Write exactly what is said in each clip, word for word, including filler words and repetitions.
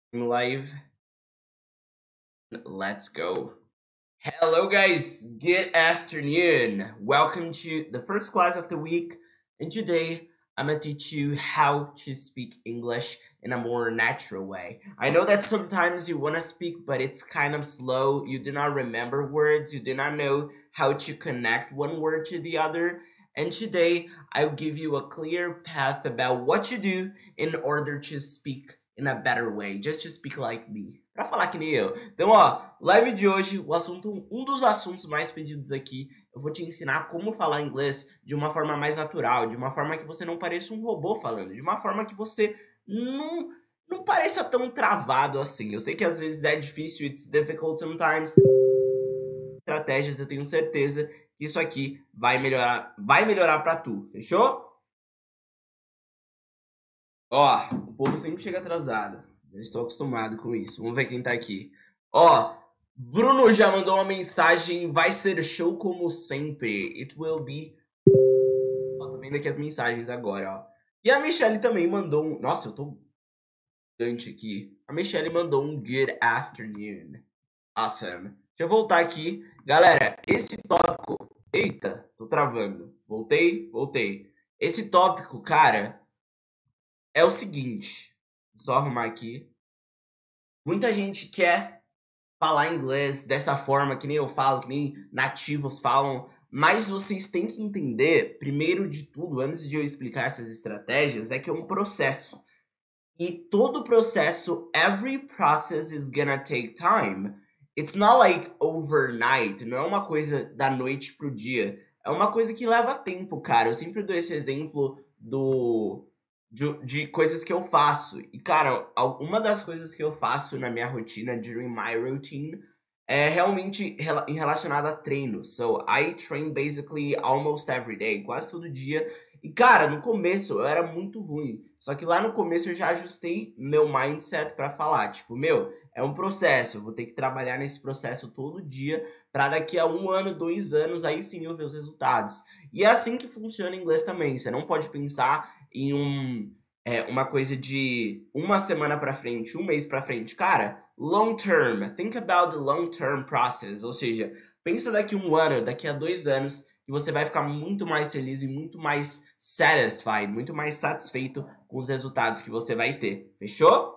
Live. Let's go. Hello guys, good afternoon. Welcome to the first class of the week. And today I'm gonna teach you how to speak English in a more natural way. I know that sometimes you wanna speak, but it's kind of slow. You do not remember words, you do not know how to connect one word to the other. And today I'll give you a clear path about what to do in order to speak in a better way, just to speak like me. Pra falar que nem eu. Então, ó, live de hoje, o assunto, um dos assuntos mais pedidos aqui, eu vou te ensinar como falar inglês de uma forma mais natural, de uma forma que você não pareça um robô falando, de uma forma que você não, não pareça tão travado assim. Eu sei que às vezes é difícil, it's difficult sometimes. Estratégias, eu tenho certeza que isso aqui vai melhorar, vai melhorar pra tu, fechou? Ó, o povo sempre chega atrasado. Eu estou acostumado com isso. Vamos ver quem tá aqui. Ó, Bruno já mandou uma mensagem. Vai ser show como sempre. It will be. Ó, tô vendo aqui as mensagens agora, ó. E a Michelle também mandou um. Nossa, eu tô gigante aqui. A Michelle mandou um good afternoon. Awesome. Deixa eu voltar aqui. Galera, esse tópico. Eita, tô travando. Voltei, voltei. Esse tópico, cara, é o seguinte. Só arrumar aqui. Muita gente quer falar inglês dessa forma, que nem eu falo, que nem nativos falam, mas vocês têm que entender, primeiro de tudo, antes de eu explicar essas estratégias, é que é um processo. E todo processo, every process is gonna take time. It's not like overnight, não é uma coisa da noite pro dia. É uma coisa que leva tempo, cara. Eu sempre dou esse exemplo do de, de coisas que eu faço. E, cara, uma das coisas que eu faço na minha rotina, during my routine, é realmente rela- relacionada a treino. So, I train basically almost every day, quase todo dia. E, cara, no começo eu era muito ruim. Só que lá no começo eu já ajustei meu mindset pra falar, tipo, meu, é um processo, eu vou ter que trabalhar nesse processo todo dia pra daqui a um ano, dois anos, aí sim eu ver os resultados. E é assim que funciona o inglês também. Você não pode pensar em um, é, uma coisa de uma semana pra frente, um mês pra frente. Cara, long term, think about the long term process. Ou seja, pensa daqui a um ano, daqui a dois anos, que você vai ficar muito mais feliz e muito mais satisfied, muito mais satisfeito com os resultados que você vai ter. Fechou?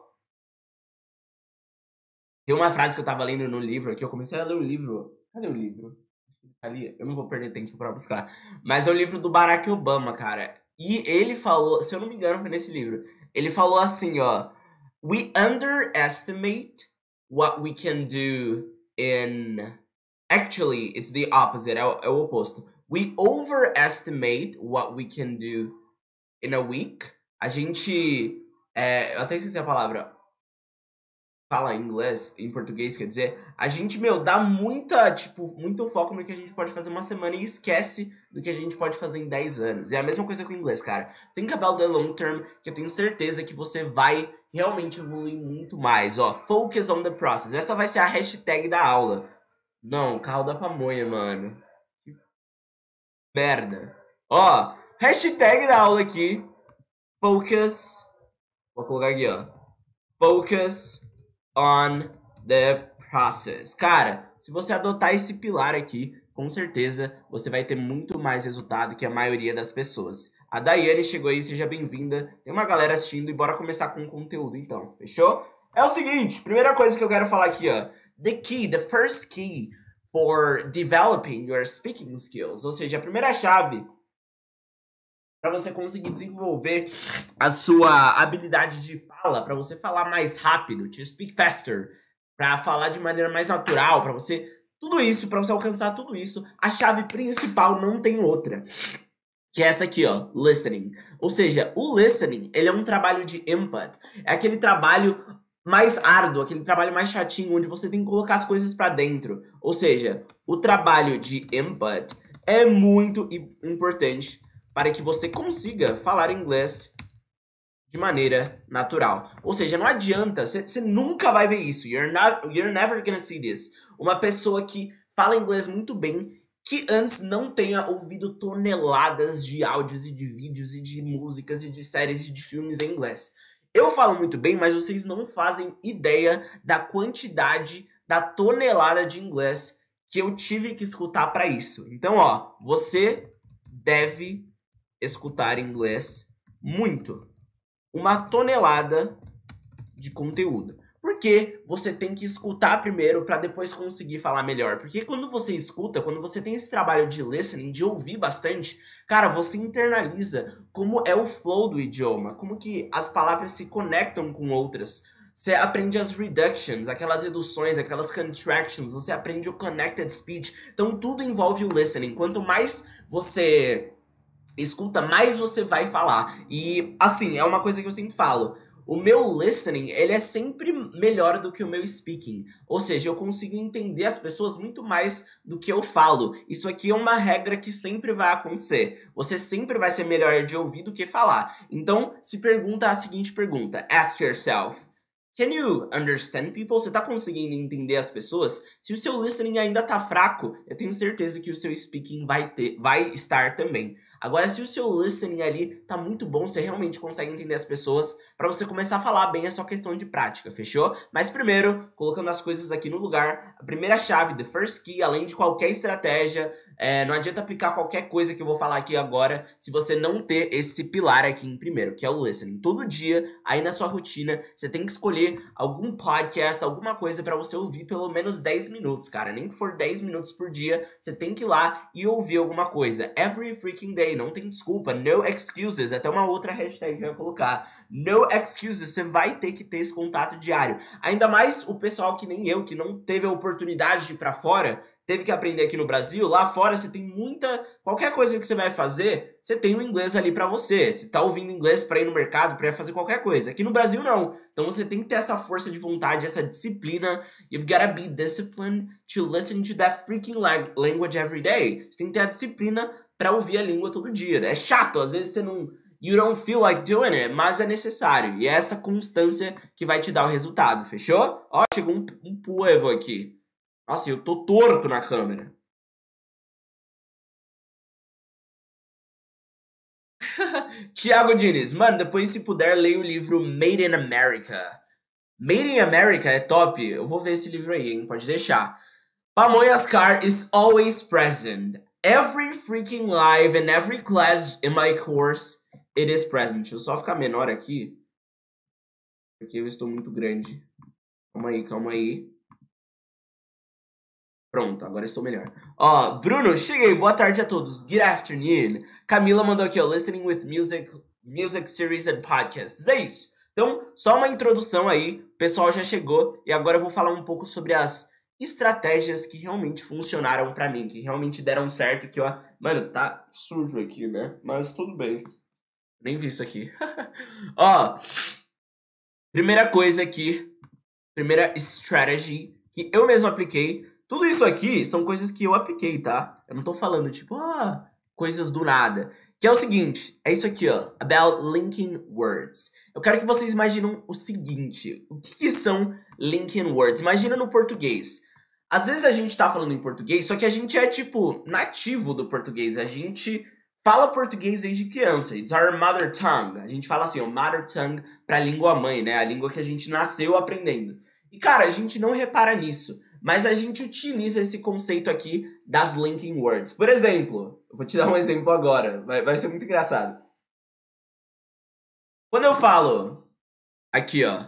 Tem uma frase que eu tava lendo no livro, que eu comecei a ler o livro. Cadê o livro? Ali, eu não vou perder tempo pra buscar. Mas é o livro do Barack Obama, cara. E ele falou, se eu não me engano, foi nesse livro. Ele falou assim, ó. We underestimate what we can do in. Actually, it's the opposite, é o, é o oposto. We overestimate what we can do in a week. A gente. É, eu até esqueci a palavra. Fala em inglês, em português, quer dizer, a gente, meu, dá muita, tipo, muito foco no que a gente pode fazer uma semana e esquece do que a gente pode fazer em dez anos. É a mesma coisa com o inglês, cara. Think about the long term, que eu tenho certeza que você vai realmente evoluir muito mais, ó. Focus on the process. Essa vai ser a hashtag da aula. Não, carro da pamonha, mano. Que merda. Ó, hashtag da aula aqui. Focus. Vou colocar aqui, ó. Focus on the process. Cara, se você adotar esse pilar aqui, com certeza você vai ter muito mais resultado que a maioria das pessoas. A Daiane chegou aí, seja bem-vinda. Tem uma galera assistindo e bora começar com o conteúdo então, fechou? É o seguinte, primeira coisa que eu quero falar aqui, ó. The key, the first key for developing your speaking skills. Ou seja, a primeira chave para você conseguir desenvolver a sua habilidade de fala, para você falar mais rápido, to speak faster, para falar de maneira mais natural, para você tudo isso, para você alcançar tudo isso, a chave principal não tem outra, que é essa aqui, ó, listening. Ou seja, o listening, ele é um trabalho de input. É aquele trabalho mais árduo, aquele trabalho mais chatinho, onde você tem que colocar as coisas para dentro. Ou seja, o trabalho de input é muito importante para que você consiga falar inglês de maneira natural. Ou seja, não adianta, você nunca vai ver isso. You're, not, you're never gonna see this. Uma pessoa que fala inglês muito bem, que antes não tenha ouvido toneladas de áudios e de vídeos e de músicas e de séries e de filmes em inglês. Eu falo muito bem, mas vocês não fazem ideia da quantidade, da tonelada de inglês que eu tive que escutar para isso. Então, ó, você deve escutar inglês muito. Uma tonelada de conteúdo. Porque você tem que escutar primeiro para depois conseguir falar melhor. Porque quando você escuta, quando você tem esse trabalho de listening, de ouvir bastante, cara, você internaliza como é o flow do idioma, como que as palavras se conectam com outras. Você aprende as reductions, aquelas reduções, aquelas contractions, você aprende o connected speech. Então tudo envolve o listening. Quanto mais você escuta, mais você vai falar. E, assim, é uma coisa que eu sempre falo. O meu listening, ele é sempre melhor do que o meu speaking. Ou seja, eu consigo entender as pessoas muito mais do que eu falo. Isso aqui é uma regra que sempre vai acontecer. Você sempre vai ser melhor de ouvir do que falar. Então, se pergunta a seguinte pergunta. Ask yourself. Can you understand people? Você tá conseguindo entender as pessoas? Se o seu listening ainda tá fraco, eu tenho certeza que o seu speaking vai, ter, vai estar também. Agora, se o seu listening ali tá muito bom, você realmente consegue entender as pessoas, para você começar a falar bem é só questão de prática, fechou? Mas primeiro, colocando as coisas aqui no lugar, a primeira chave, the first key, além de qualquer estratégia, é, não adianta aplicar qualquer coisa que eu vou falar aqui agora se você não ter esse pilar aqui em primeiro, que é o listening. Todo dia, aí na sua rotina, você tem que escolher algum podcast, alguma coisa para você ouvir pelo menos dez minutos, cara. Nem que for dez minutos por dia, você tem que ir lá e ouvir alguma coisa. Every freaking day, não tem desculpa, no excuses. Até uma outra hashtag que eu ia colocar. No excuses, você vai ter que ter esse contato diário. Ainda mais o pessoal que nem eu, que não teve a oportunidade de ir pra fora, teve que aprender aqui no Brasil. Lá fora você tem muita... Qualquer coisa que você vai fazer, você tem o inglês ali pra você. Você tá ouvindo inglês pra ir no mercado, pra fazer qualquer coisa. Aqui no Brasil, não. Então você tem que ter essa força de vontade, essa disciplina. You've gotta be disciplined to listen to that freaking language every day. Você tem que ter a disciplina pra ouvir a língua todo dia. É chato, às vezes você não... You don't feel like doing it, mas é necessário. E é essa constância que vai te dar o resultado, fechou? Ó, chegou um, um poevo aqui. Nossa, eu tô torto na câmera. Tiago Diniz, mano, depois se puder, leia o livro Made in America. Made in America é top. Eu vou ver esse livro aí, hein? Pode deixar. Pamonhas Car is always present. Every freaking live and every class in my course, it is present. Deixa eu só ficar menor aqui. Porque eu estou muito grande. Calma aí, calma aí. Pronto, agora estou melhor. Ó, Bruno, cheguei. Boa tarde a todos. Good afternoon. Camila mandou aqui, ó. Listening with music, music series and podcasts. É isso. Então, só uma introdução aí. O pessoal já chegou. E agora eu vou falar um pouco sobre as estratégias que realmente funcionaram pra mim. Que realmente deram certo. Que, ó... Mano, tá sujo aqui, né? Mas tudo bem. Nem vi isso aqui. Ó, primeira coisa aqui. Primeira strategy que eu mesmo apliquei. Tudo isso aqui são coisas que eu apliquei, tá? Eu não tô falando, tipo, ah, coisas do nada. Que é o seguinte, é isso aqui, ó. About linking words. Eu quero que vocês imaginem o seguinte. O que, que são linking words? Imagina no português. Às vezes a gente tá falando em português, só que a gente é, tipo, nativo do português. A gente fala português desde criança. It's our mother tongue. A gente fala assim, ó, mother tongue pra língua mãe, né? A língua que a gente nasceu aprendendo. E, cara, a gente não repara nisso. Mas a gente utiliza esse conceito aqui das linking words. Por exemplo, eu vou te dar um exemplo agora. Vai, vai ser muito engraçado. Quando eu falo aqui, ó.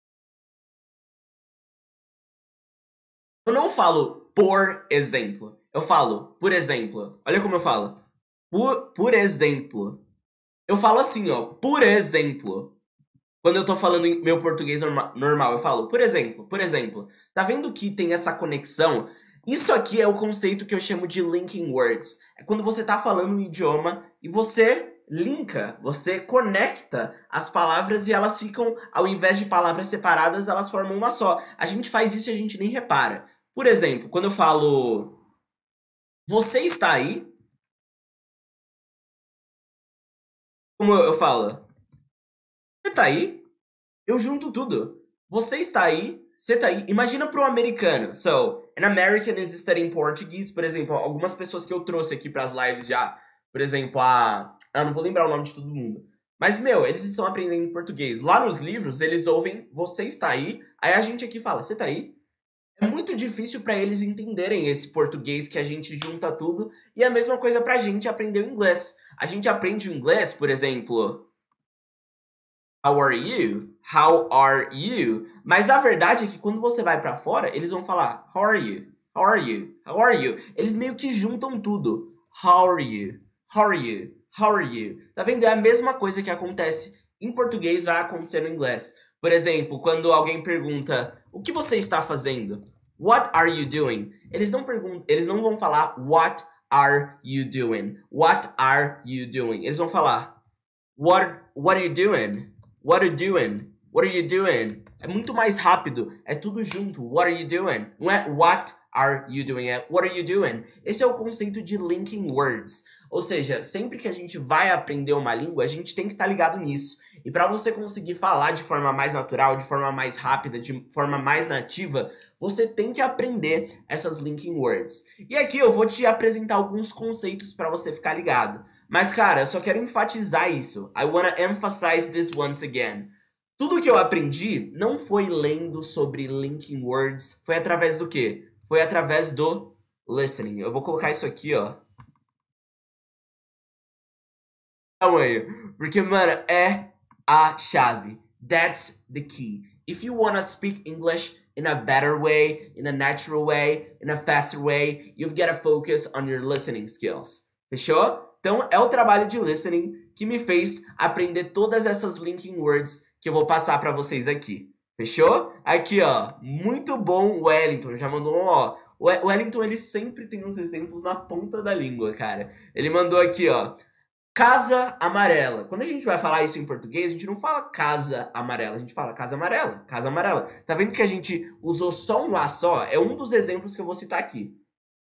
Eu não falo por exemplo. Eu falo por exemplo. Olha como eu falo. Por, por exemplo. Eu falo assim, ó. Por exemplo. Quando eu tô falando em meu português norma normal, eu falo, por exemplo, por exemplo. Tá vendo que tem essa conexão? Isso aqui é o conceito que eu chamo de linking words. É quando você tá falando um idioma e você linka, você conecta as palavras e elas ficam, ao invés de palavras separadas, elas formam uma só. A gente faz isso e a gente nem repara. Por exemplo, quando eu falo, você está aí? Como eu falo? Você tá aí? Eu junto tudo. Você está aí, você tá aí. Imagina para um americano. So, an American is studying Portuguese. Por exemplo, algumas pessoas que eu trouxe aqui para as lives já. Por exemplo, a... Ah, não vou lembrar o nome de todo mundo. Mas, meu, eles estão aprendendo português. Lá nos livros, eles ouvem você está aí, aí a gente aqui fala, você tá aí? É muito difícil para eles entenderem esse português que a gente junta tudo. E a mesma coisa pra gente aprender o inglês. A gente aprende o inglês, por exemplo, how are you? How are you? Mas a verdade é que quando você vai pra fora, eles vão falar how are you? How are you? How are you? Eles meio que juntam tudo. How are you? How are you? How are you? Tá vendo? É a mesma coisa que acontece em português vai acontecer no inglês. Por exemplo, quando alguém pergunta o que você está fazendo? What are you doing? Eles não perguntam, eles não vão falar what are you doing? What are you doing? Eles vão falar what what are you doing? What are you doing? What are you doing? É muito mais rápido, é tudo junto. What are you doing? Não é what are you doing, é what are you doing? Esse é o conceito de linking words. Ou seja, sempre que a gente vai aprender uma língua, a gente tem que estar ligado nisso. E para você conseguir falar de forma mais natural, de forma mais rápida, de forma mais nativa, você tem que aprender essas linking words. E aqui eu vou te apresentar alguns conceitos para você ficar ligado. Mas, cara, eu só quero enfatizar isso. I wanna emphasize this once again. Tudo que eu aprendi não foi lendo sobre linking words. Foi através do quê? Foi através do listening. Eu vou colocar isso aqui, ó. Tamanho. Porque, mano, é a chave. That's the key. If you wanna speak English in a better way, in a natural way, in a faster way, you've got to focus on your listening skills. Fechou? Então, é o trabalho de listening que me fez aprender todas essas linking words que eu vou passar para vocês aqui. Fechou? Aqui, ó. Muito bom, Wellington. Já mandou, ó. O Wellington, ele sempre tem uns exemplos na ponta da língua, cara. Ele mandou aqui, ó. Casa amarela. Quando a gente vai falar isso em português, a gente não fala casa amarela, a gente fala casa amarela, casa amarela. Tá vendo que a gente usou só um A só? É um dos exemplos que eu vou citar aqui.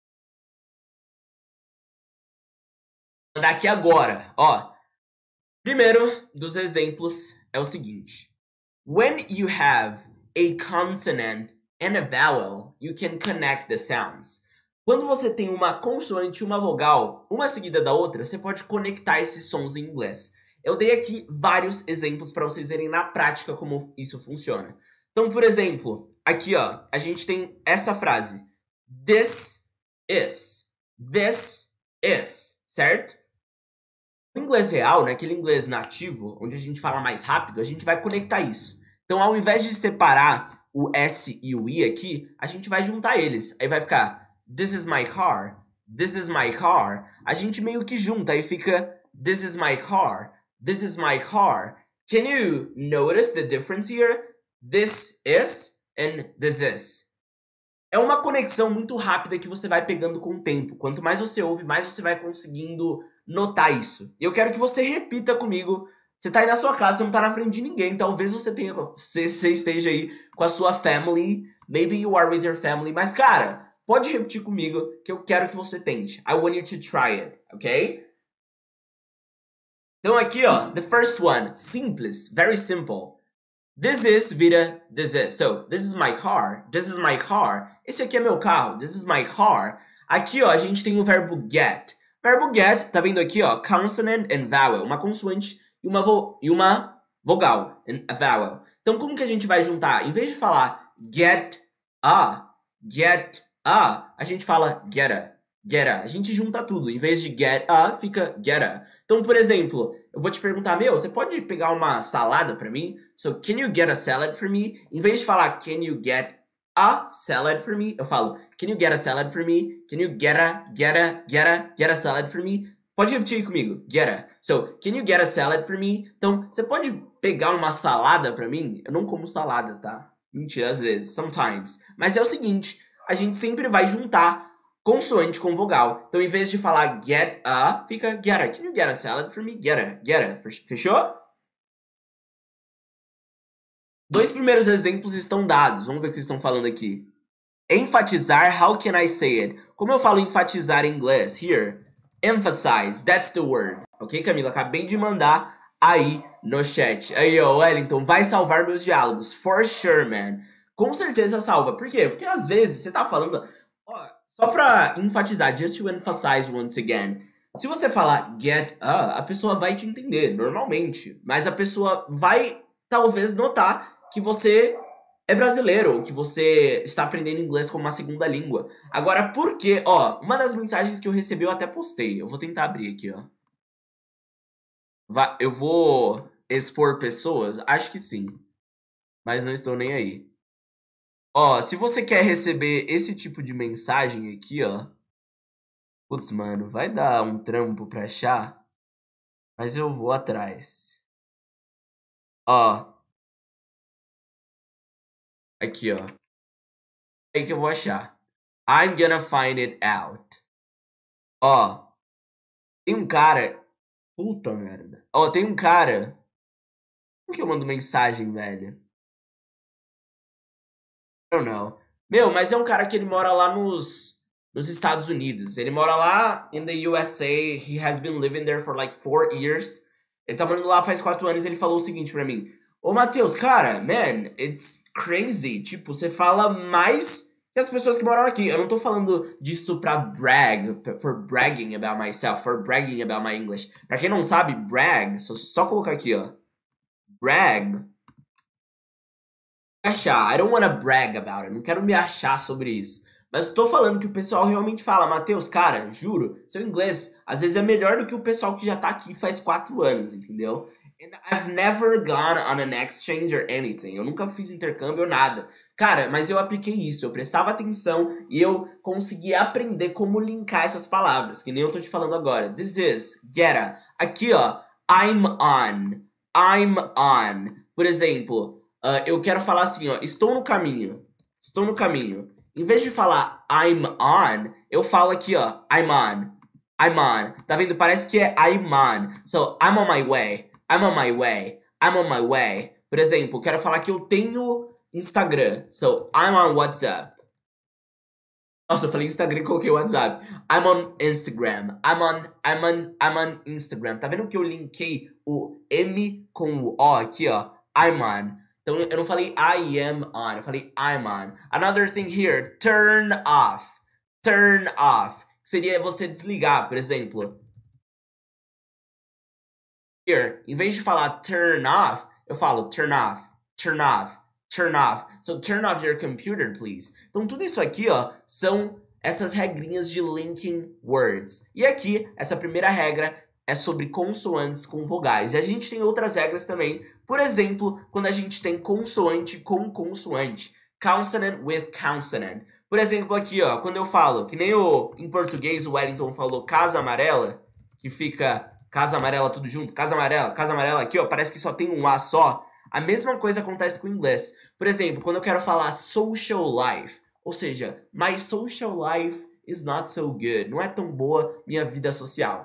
Daqui agora, ó. Primeiro dos exemplos é o seguinte. When you have a consonant and a vowel, you can connect the sounds. Quando você tem uma consoante e uma vogal, uma seguida da outra, você pode conectar esses sons em inglês. Eu dei aqui vários exemplos para vocês verem na prática como isso funciona. Então, por exemplo, aqui ó, a gente tem essa frase. This is. This is. Certo? No inglês real, naquele inglês nativo, onde a gente fala mais rápido, a gente vai conectar isso. Então, ao invés de separar o S e o I aqui, a gente vai juntar eles. Aí vai ficar this is my car, this is my car. A gente meio que junta, aí fica this is my car, this is my car. Can you notice the difference here? This is and this is. É uma conexão muito rápida que você vai pegando com o tempo. Quanto mais você ouve, mais você vai conseguindo notar isso. Eu quero que você repita comigo. Você tá aí na sua casa, você não tá na frente de ninguém. Talvez você tenha, você, você esteja aí com a sua family. Maybe you are with your family. Mas, cara, pode repetir comigo que eu quero que você tente. I want you to try it, ok? Então aqui, ó, the first one, simples, very simple. This is, vira, this is. So, this is my car, this is my car. Esse aqui é meu carro, this is my car. Aqui, ó, a gente tem o verbo get. Verbo get, tá vendo aqui, ó, consonant and vowel. Uma consoante e uma, vo e uma vogal, a vowel. Então, como que a gente vai juntar? Em vez de falar get a, get a, a gente fala get a, get a. A gente junta tudo. Em vez de get a, fica get a. Então, por exemplo, eu vou te perguntar, meu, você pode pegar uma salada pra mim? So, can you get a salad for me? Em vez de falar, can you get a salad for me? Eu falo, can you get a salad for me? Can you get a, get a, get a, get a salad for me? Pode repetir aí comigo, get a. So, can you get a salad for me? Então, você pode pegar uma salada pra mim? Eu não como salada, tá? Mentira, às vezes, sometimes. Mas é o seguinte, a gente sempre vai juntar consoante com vogal. Então, em vez de falar get a, fica get a. Can you get a salad for me? Get a, get a. Fechou? Dois primeiros exemplos estão dados. Vamos ver o que vocês estão falando aqui. Enfatizar, how can I say it? Como eu falo enfatizar em inglês? Here, emphasize, that's the word. Ok, Camila? Acabei de mandar aí no chat. Aí, ó, Wellington, vai salvar meus diálogos. For sure, man. Com certeza salva. Por quê? Porque às vezes você tá falando... Ó, só pra enfatizar, just to emphasize once again. Se você falar get a, a pessoa vai te entender, normalmente. Mas a pessoa vai, talvez, notar que você é brasileiro, ou que você está aprendendo inglês como uma segunda língua. Agora, por quê? Ó, uma das mensagens que eu recebi eu até postei. Eu vou tentar abrir aqui, ó. Va- Eu vou expor pessoas? Acho que sim. Mas não estou nem aí. Ó, se você quer receber esse tipo de mensagem aqui, ó. Putz, mano, vai dar um trampo pra achar, mas eu vou atrás. Ó, aqui, ó. É aí que eu vou achar. I'm gonna find it out. Ó, tem um cara. Puta merda. Ó, tem um cara. Como que eu mando mensagem, velho? I don't know. Meu, mas é um cara que ele mora lá nos, nos Estados Unidos. Ele mora lá in the U S A. He has been living there for like four years. Ele tá morando lá faz quatro anos. Ele falou o seguinte pra mim: Ô, Matheus, cara, man, it's crazy. Tipo, você fala mais que as pessoas que moram aqui. Eu não tô falando disso pra brag, for bragging about myself, for bragging about my English. Pra quem não sabe, brag, só, só colocar aqui, ó. Brag. Achar. I don't wanna brag about it. Não quero me achar sobre isso. Mas tô falando que o pessoal realmente fala, Matheus, cara, juro, seu inglês às vezes é melhor do que o pessoal que já tá aqui faz quatro anos, entendeu? And I've never gone on an exchange or anything. Eu nunca fiz intercâmbio ou nada. Cara, mas eu apliquei isso, eu prestava atenção e eu consegui aprender como linkar essas palavras, que nem eu tô te falando agora. This is, get a. Aqui, ó, I'm on. I'm on. Por exemplo, Uh, eu quero falar assim, ó, estou no caminho, estou no caminho. Em vez de falar I'm on, eu falo aqui, ó, I'm on, I'm on. Tá vendo? Parece que é I'm on. So, I'm on my way, I'm on my way, I'm on my way. Por exemplo, quero falar que eu tenho Instagram. So, I'm on WhatsApp. Nossa, eu falei Instagram e coloquei WhatsApp. I'm on Instagram. I'm on, I'm on, I'm on Instagram. Tá vendo que eu linkei o M com o O aqui, ó? I'm on. Então eu não falei I am on, eu falei I'm on. Another thing here, turn off. Turn off. Seria você desligar, por exemplo. Here, em vez de falar turn off, eu falo turn off, turn off, turn off. So turn off your computer, please. Então tudo isso aqui, ó, são essas regrinhas de linking words. E aqui, essa primeira regra é sobre consoantes com vogais. E a gente tem outras regras também. Por exemplo, quando a gente tem consoante com consoante. Consonant with consonant. Por exemplo, aqui, ó, quando eu falo, que nem o, em português o Wellington falou casa amarela, que fica casa amarela tudo junto, casa amarela, casa amarela aqui, ó, parece que só tem um A só. A mesma coisa acontece com o inglês. Por exemplo, quando eu quero falar social life, ou seja, my social life is not so good. Não é tão boa minha vida social.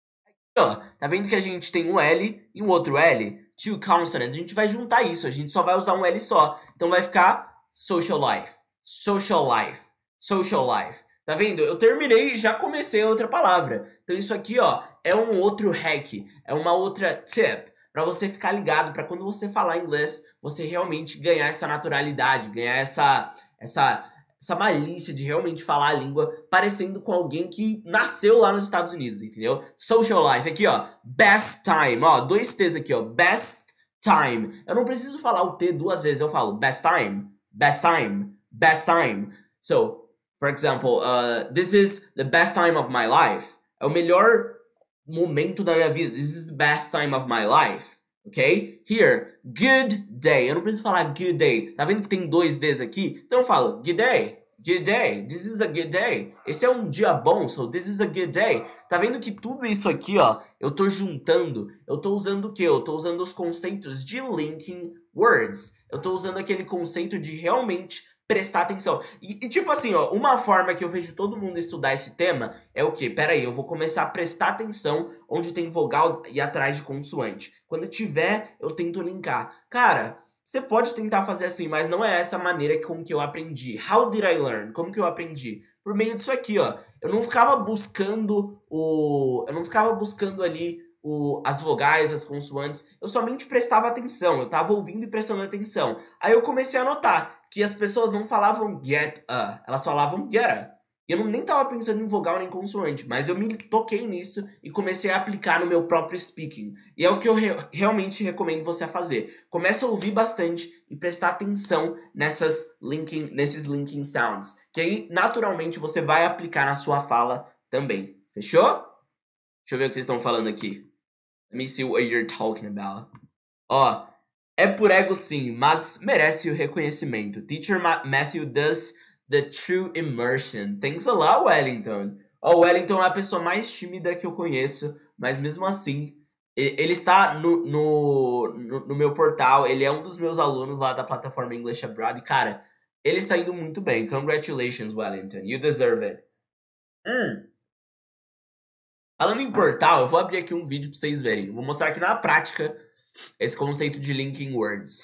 Ó, tá vendo que a gente tem um L e um outro L? Two consonants. A gente vai juntar isso, a gente só vai usar um L só. Então vai ficar social life, social life, social life. Tá vendo? Eu terminei e já comecei a outra palavra. Então isso aqui, ó, é um outro hack, é uma outra tip para você ficar ligado, para quando você falar inglês, você realmente ganhar essa naturalidade, ganhar essa essa essa malícia de realmente falar a língua parecendo com alguém que nasceu lá nos Estados Unidos, entendeu? Social life, aqui ó, best time, ó, dois T's aqui ó, best time. Eu não preciso falar o T duas vezes, eu falo best time, best time, best time. So, for example, uh, this is the best time of my life. É o melhor momento da minha vida. This is the best time of my life. Ok? Here, good day. Eu não preciso falar good day. Tá vendo que tem dois Ds aqui? Então eu falo good day. Good day. This is a good day. Esse é um dia bom, so this is a good day. Tá vendo que tudo isso aqui, ó, eu tô juntando, eu tô usando o quê? Eu tô usando os conceitos de linking words. Eu tô usando aquele conceito de realmente prestar atenção. E, e, tipo assim, ó, uma forma que eu vejo todo mundo estudar esse tema é o quê? Pera aí, eu vou começar a prestar atenção onde tem vogal e atrás de consoante. Quando tiver, eu tento linkar. Cara, você pode tentar fazer assim, mas não é essa maneira com que eu aprendi. How did I learn? Como que eu aprendi? Por meio disso aqui, ó. Eu não ficava buscando o... Eu não ficava buscando ali o, as vogais, as consoantes. Eu somente prestava atenção. Eu tava ouvindo e prestando atenção. Aí eu comecei a notar que as pessoas não falavam get a, elas falavam get a. Eu não, nem tava pensando em vogal nem consoante, mas eu me toquei nisso e comecei a aplicar no meu próprio speaking. E é o que eu re realmente recomendo você a fazer. Começa a ouvir bastante e prestar atenção nessas linking, nesses linking sounds, que aí naturalmente você vai aplicar na sua fala também. Fechou? Deixa eu ver o que vocês estão falando aqui. Let me see what you're talking about. Ó, é por ego sim, mas merece o reconhecimento. Teacher Ma Matthew does the true immersion. Thanks a lot, Wellington. Ó, o Wellington é a pessoa mais tímida que eu conheço, mas mesmo assim, ele está no, no, no, no meu portal, ele é um dos meus alunos lá da plataforma English Abroad, e cara, ele está indo muito bem. Congratulations, Wellington. You deserve it. Hum. Falando em portal, eu vou abrir aqui um vídeo pra vocês verem. Vou mostrar aqui na prática esse conceito de linking words.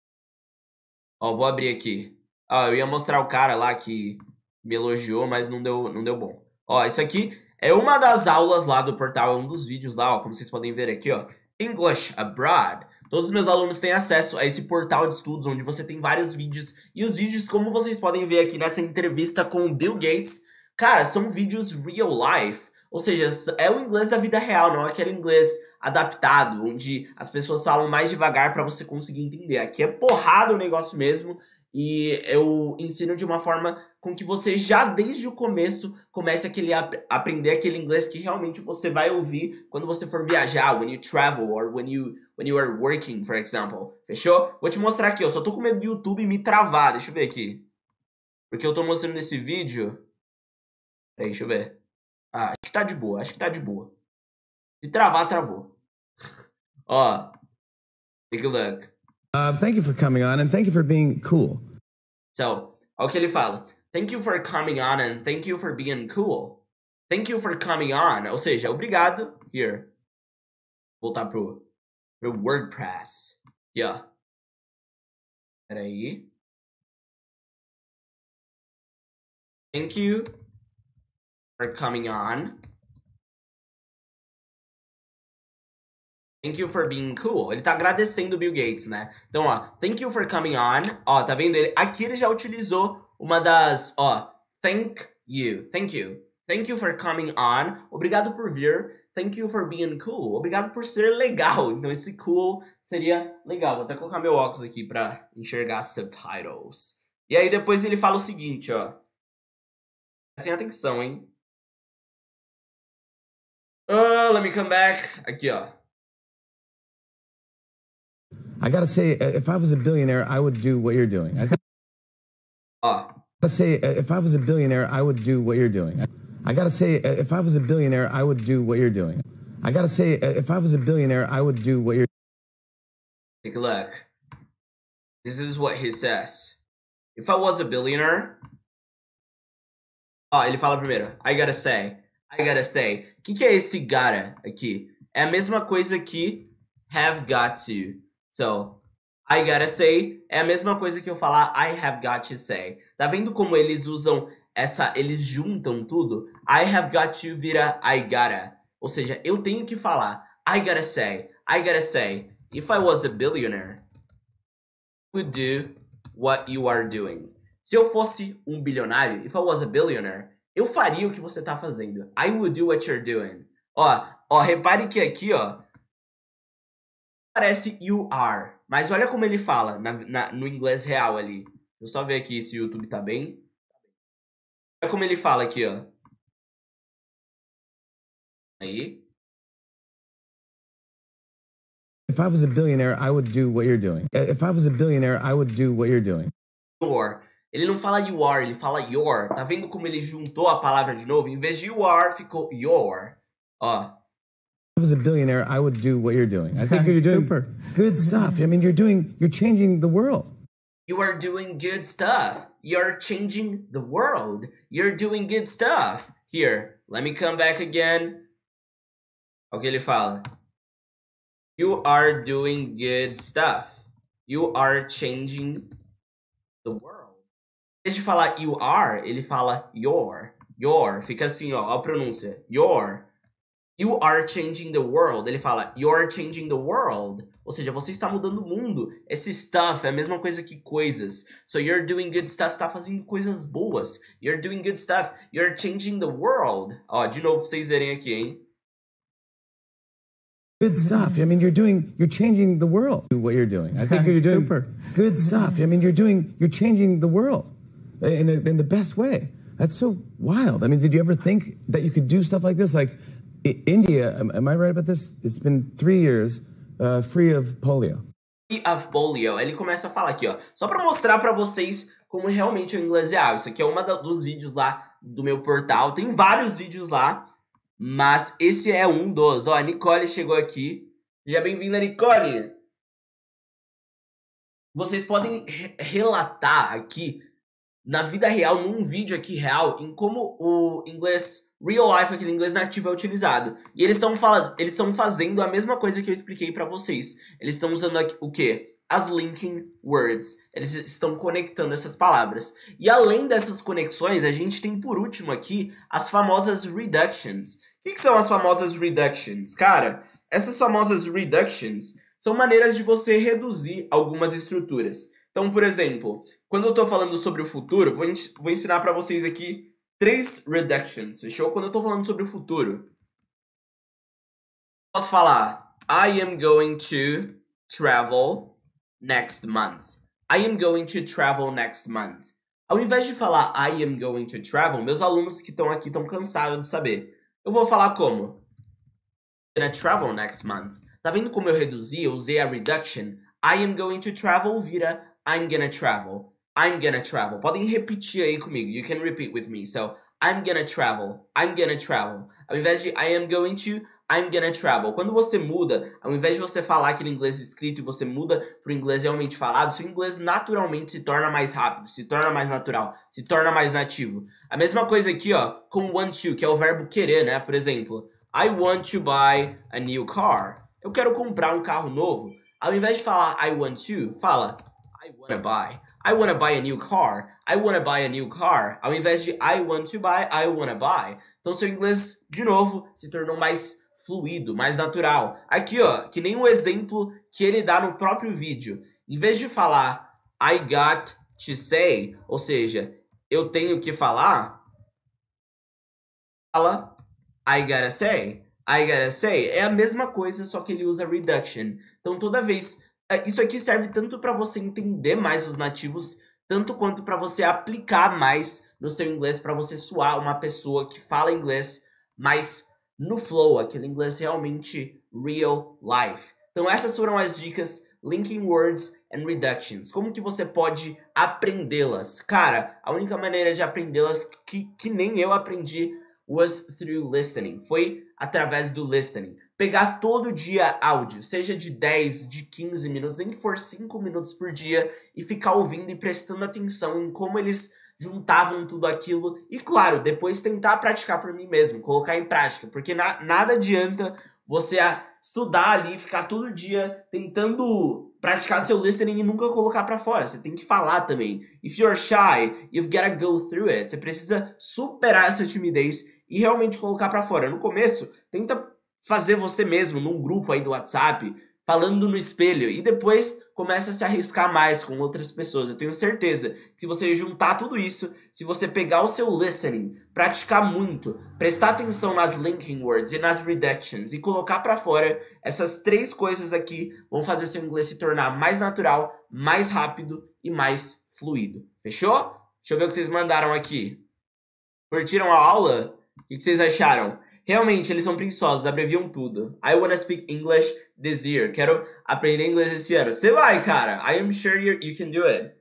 Ó, vou abrir aqui. Ó, eu ia mostrar o cara lá que me elogiou, mas não deu, não deu bom. Ó, isso aqui é uma das aulas lá do portal, é um dos vídeos lá, ó, como vocês podem ver aqui, ó. English Abroad. Todos os meus alunos têm acesso a esse portal de estudos, onde você tem vários vídeos. E os vídeos, como vocês podem ver aqui nessa entrevista com o Bill Gates, cara, são vídeos real life. Ou seja, é o inglês da vida real, não é aquele inglês adaptado, onde as pessoas falam mais devagar para você conseguir entender. Aqui é porrada o negócio mesmo, e eu ensino de uma forma com que você já desde o começo comece aquele a aprender aquele inglês que realmente você vai ouvir quando você for viajar, when you travel or when you when you are working, for example. Fechou? Vou te mostrar aqui, eu só tô com medo do YouTube me travar, deixa eu ver aqui. Porque eu tô mostrando nesse vídeo. Peraí, deixa eu ver. Ah, acho que tá de boa, acho que tá de boa. Se travar, travou. Ó, take a look. Uh, thank you for coming on and thank you for being cool. So, olha o que ele fala. Thank you for coming on and thank you for being cool. Thank you for coming on. Ou seja, obrigado. Here. Voltar pro, pro WordPress. Yeah. Peraí. Thank you for coming on. Thank you for being cool. Ele tá agradecendo o Bill Gates, né? Então, ó, thank you for coming on. Ó, tá vendo? Ele, aqui ele já utilizou uma das, ó, thank you, thank you. Thank you for coming on. Obrigado por vir. Thank you for being cool. Obrigado por ser legal. Então, esse cool seria legal. Vou até colocar meu óculos aqui pra enxergar subtitles. E aí, depois ele fala o seguinte, ó. Sem atenção, hein? Uh, let me come back. Aqui, ó. I gotta say, if I was a billionaire, I would do what you're doing. I Ó. gotta say, if I was a billionaire, I would do what you're doing. I gotta say, if I was a billionaire, I would do what you're doing. I gotta say, if I was a billionaire, I would do what you're. Take a look. This is what he says. If I was a billionaire. Ó, ele fala primeiro. I gotta say. I gotta say. O que, que é esse gotta aqui? É a mesma coisa que have got to. So, I gotta say é a mesma coisa que eu falar I have got to say. Tá vendo como eles usam essa, eles juntam tudo? I have got to vira I gotta. Ou seja, eu tenho que falar. I gotta say, I gotta say. If I was a billionaire, I would do what you are doing. Se eu fosse um bilionário, if I was a billionaire, eu faria o que você tá fazendo. I would do what you're doing. Ó, ó, repare que aqui, ó, parece you are, mas olha como ele fala na, na, no inglês real ali. Deixa eu só ver aqui se o YouTube tá bem. Olha como ele fala aqui, ó. Aí. If I was a billionaire, I would do what you're doing. If I was a billionaire, I would do what you're doing. Your. Ele não fala you are, ele fala your. Tá vendo como ele juntou a palavra de novo? Em vez de you are, ficou your. Ó. If I was a billionaire, I would do what you're doing. I think you're doing Super. good stuff. I mean, you're doing, you're changing the world. You are doing good stuff. You're changing the world. You're doing good stuff. Here, let me come back again. O que ele fala? You are doing good stuff. You are changing the world. Em vez de falar you are, ele fala your. Your. Fica assim, ó, a pronúncia. Your. You are changing the world. Ele fala, you're changing the world. Ou seja, você está mudando o mundo. Esse stuff é a mesma coisa que coisas. So you're doing good stuff, você está fazendo coisas boas. You're doing good stuff. You're changing the world. Ó, de novo pra vocês verem aqui, hein? Good stuff. I mean, you're doing, you're changing the world. What you're doing. I think you're doing Super. good stuff. I mean, you're doing, you're changing the world in, a, in the best way. That's so wild. I mean, did you ever think that you could do stuff like this? Like I India, am, am I right about this? It's been three years uh, free of polio. Free of polio. Ele começa a falar aqui, ó. Só pra mostrar pra vocês como realmente o inglês é algo. Isso aqui é um dos vídeos lá do meu portal. Tem vários vídeos lá. Mas esse é um dos. Ó, a Nicole chegou aqui. Seja bem-vinda, Nicole. Vocês podem re relatar aqui, na vida real, num vídeo aqui real, em como o inglês real life, aquele inglês nativo, é utilizado. E eles estão eles estão fazendo a mesma coisa que eu expliquei pra vocês. Eles estão usando aqui, o quê? As linking words. Eles estão conectando essas palavras. E além dessas conexões, a gente tem por último aqui as famosas reductions. O que, que são as famosas reductions? Cara, essas famosas reductions são maneiras de você reduzir algumas estruturas. Então, por exemplo, quando eu tô falando sobre o futuro, vou, vou ensinar pra vocês aqui três reductions, fechou? Quando eu tô falando sobre o futuro, posso falar I am going to travel next month. I am going to travel next month. Ao invés de falar I am going to travel, meus alunos que estão aqui estão cansados de saber. Eu vou falar como? I'm gonna travel next month. Tá vendo como eu reduzi? Eu usei a reduction. I am going to travel vira I'm gonna travel. I'm gonna travel. Podem repetir aí comigo. You can repeat with me. So, I'm gonna travel. I'm gonna travel. Ao invés de I am going to, I'm gonna travel. Quando você muda, ao invés de você falar aquele inglês escrito e você muda para o inglês realmente falado, seu inglês naturalmente se torna mais rápido, se torna mais natural, se torna mais nativo. A mesma coisa aqui, ó, com want to, que é o verbo querer, né? Por exemplo, I want to buy a new car. Eu quero comprar um carro novo. Ao invés de falar I want to, fala I wanna buy. I wanna buy a new car. I wanna buy a new car. Ao invés de I want to buy, I wanna buy. Então seu inglês, de novo, se tornou mais fluido, mais natural. Aqui, ó, que nem o exemplo que ele dá no próprio vídeo. Em vez de falar I got to say, ou seja, eu tenho que falar, fala I gotta say. I gotta say. É a mesma coisa, só que ele usa reduction. Então toda vez, isso aqui serve tanto para você entender mais os nativos, tanto quanto para você aplicar mais no seu inglês, para você soar uma pessoa que fala inglês mais no flow, aquele inglês realmente real life. Então essas foram as dicas, linking words and reductions. Como que você pode aprendê-las? Cara, a única maneira de aprendê-las que, que nem eu aprendi was through listening. Foi através do listening. Pegar todo dia áudio, seja de dez, de quinze minutos, nem que for cinco minutos por dia, e ficar ouvindo e prestando atenção em como eles juntavam tudo aquilo. E claro, depois tentar praticar por mim mesmo, colocar em prática. Porque na, nada adianta você estudar ali, ficar todo dia tentando praticar seu listening e nunca colocar pra fora. Você tem que falar também. If you're shy, you've gotta go through it. Você precisa superar essa timidez e realmente colocar pra fora. No começo, tenta fazer você mesmo num grupo aí do WhatsApp, falando no espelho, e depois começa a se arriscar mais com outras pessoas. Eu tenho certeza que se você juntar tudo isso, se você pegar o seu listening, praticar muito, prestar atenção nas linking words e nas reductions e colocar pra fora, essas três coisas aqui vão fazer seu inglês se tornar mais natural, mais rápido e mais fluido. Fechou? Deixa eu ver o que vocês mandaram aqui. Curtiram a aula? O que vocês acharam? Realmente, eles são preguiçosos, abreviam tudo. I wanna speak English this year. Quero aprender inglês esse ano. Você vai, cara. I am sure you, you can do it.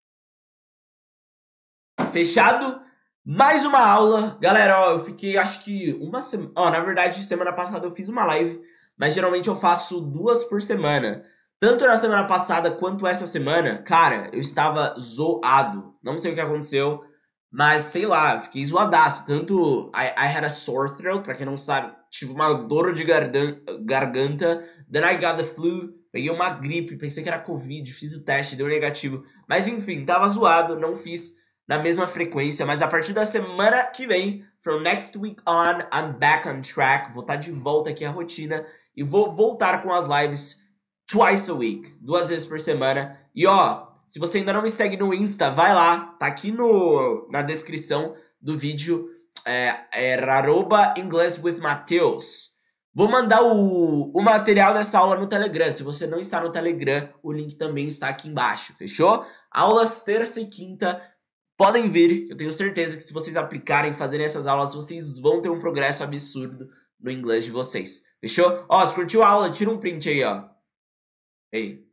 Fechado? Mais uma aula. Galera, ó, eu fiquei, acho que uma semana... Ó, na verdade, semana passada eu fiz uma live, mas geralmente eu faço duas por semana. Tanto na semana passada quanto essa semana, cara, eu estava zoado. Não sei o que aconteceu. Mas, sei lá, fiquei zoadaço. Tanto, I, I had a sore throat, pra quem não sabe, tive uma dor de garganta. Then I got the flu, peguei uma gripe, pensei que era Covid, fiz o teste, deu negativo. Mas enfim, tava zoado, não fiz na mesma frequência. Mas a partir da semana que vem, From next week on, I'm back on track. Vou estar de volta aqui à rotina e vou voltar com as lives twice a week, duas vezes por semana. E ó, se você ainda não me segue no Insta, vai lá, tá aqui no, na descrição do vídeo, é, é arroba inglês with Mateus. Vou mandar o, o material dessa aula no Telegram. Se você não está no Telegram, o link também está aqui embaixo, fechou? Aulas terça e quinta, podem vir. Eu tenho certeza que se vocês aplicarem, fazerem essas aulas, vocês vão ter um progresso absurdo no inglês de vocês, fechou? Ó, se curtiu a aula, tira um print aí, ó. Aí.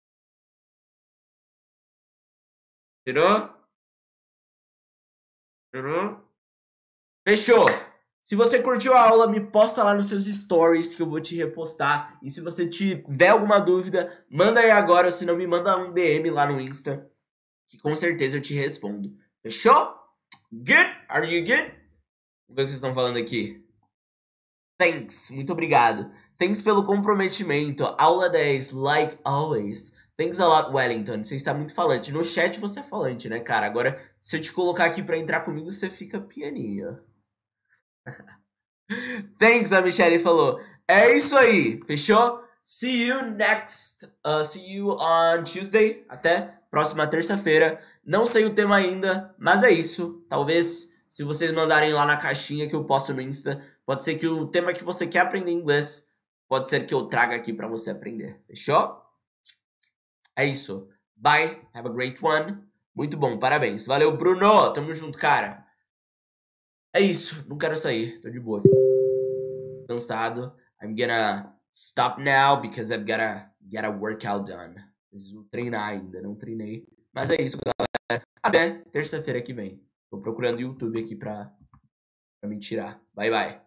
Tirou? Tirou? Fechou! Se você curtiu a aula, me posta lá nos seus stories que eu vou te repostar. E se você tiver alguma dúvida, manda aí agora, ou se não me manda um D M lá no Insta, que com certeza eu te respondo. Fechou? Good? Are you good? Vamos ver o que vocês estão falando aqui. Thanks, muito obrigado. Thanks pelo comprometimento. Aula dez, like always. Thanks a lot, Wellington. Você está muito falante. No chat você é falante, né, cara? Agora, se eu te colocar aqui pra entrar comigo, você fica pianinho. Thanks, a Michelle falou. É isso aí, fechou? See you next. Uh, see you on Tuesday. Até próxima terça-feira. Não sei o tema ainda, mas é isso. Talvez, se vocês mandarem lá na caixinha que eu posto no Insta, pode ser que o tema que você quer aprender em inglês, pode ser que eu traga aqui pra você aprender. Fechou? É isso. Bye. Have a great one. Muito bom, parabéns. Valeu, Bruno. Tamo junto, cara. É isso, não quero sair, tô de boa. Cansado. I'm gonna stop now because I've gotta get a workout done. Preciso treinar ainda, não treinei. Mas é isso, galera. Até terça-feira que vem. Tô procurando o YouTube aqui pra, pra me tirar. Bye, bye.